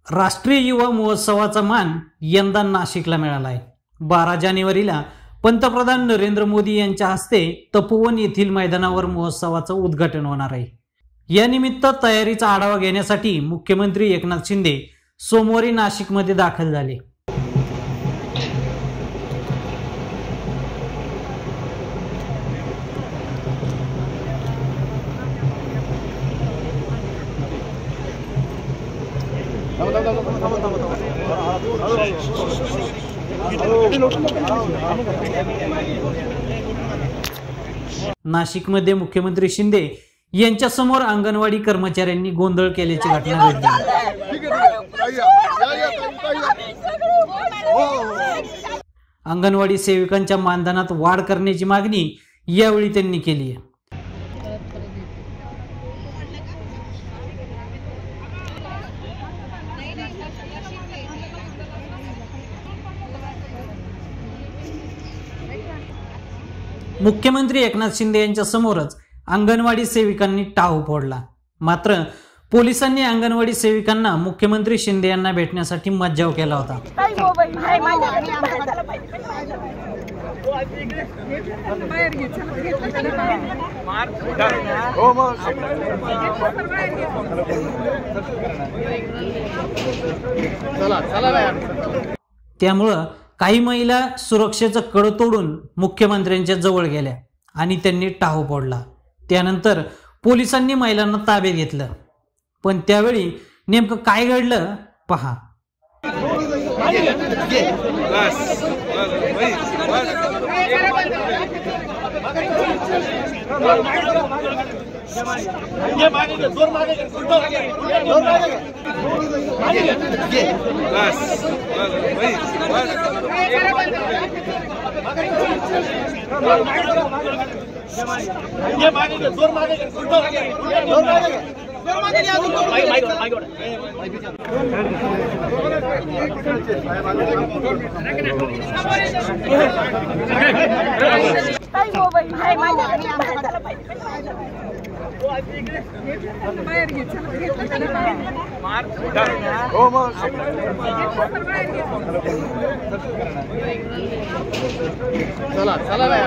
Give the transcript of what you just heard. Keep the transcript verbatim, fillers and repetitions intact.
राष्ट्रीय युवा महोत्सवाचा मान यंदा नाशिकला मिळाला आहे। बारा जानेवारीला पंतप्रधान नरेंद्र मोदी यांच्या हस्ते तपोवन येथील मैदानावर महोत्सवाचं उद्घाटन होणार आहे। या निमित्त तयारीचा आढावा घेण्यासाठी मुख्यमंत्री एकनाथ शिंदे सोमवारी नाशिकमध्ये दाखल झाले। नाशिकमध्ये मुख्यमंत्री शिंदे यांच्या समोर अंगणवाडी कर्मचाऱ्यांनी गोंधळ केल्याची घटना घडली। अंगणवाडी सेविकांच्या मानधनात वाढ करण्याची मागणी यावेळी त्यांनी केली आहे। मुख्यमंत्री एकनाथ शिंदे यांच्या समोरच अंगणवाडी सेविकांनी टाळू फोडला। मात्र पोलिसांनी अंगणवाडी सेविकांना मुख्यमंत्री शिंदे यांना भेटण्यासाठी मज्जाव केला होता। त्यामुळं काही महिला सुरक्षेचं कड तोडून मुख्यमंत्र्यांच्या जवळ गेल्या आणि त्यांनी टाळू फोडला। त्यानंतर पोलिसांनी महिलांना ताब्यात घेतलं, पण त्यावेळी नेमकं काय घडलं पहा। चला चला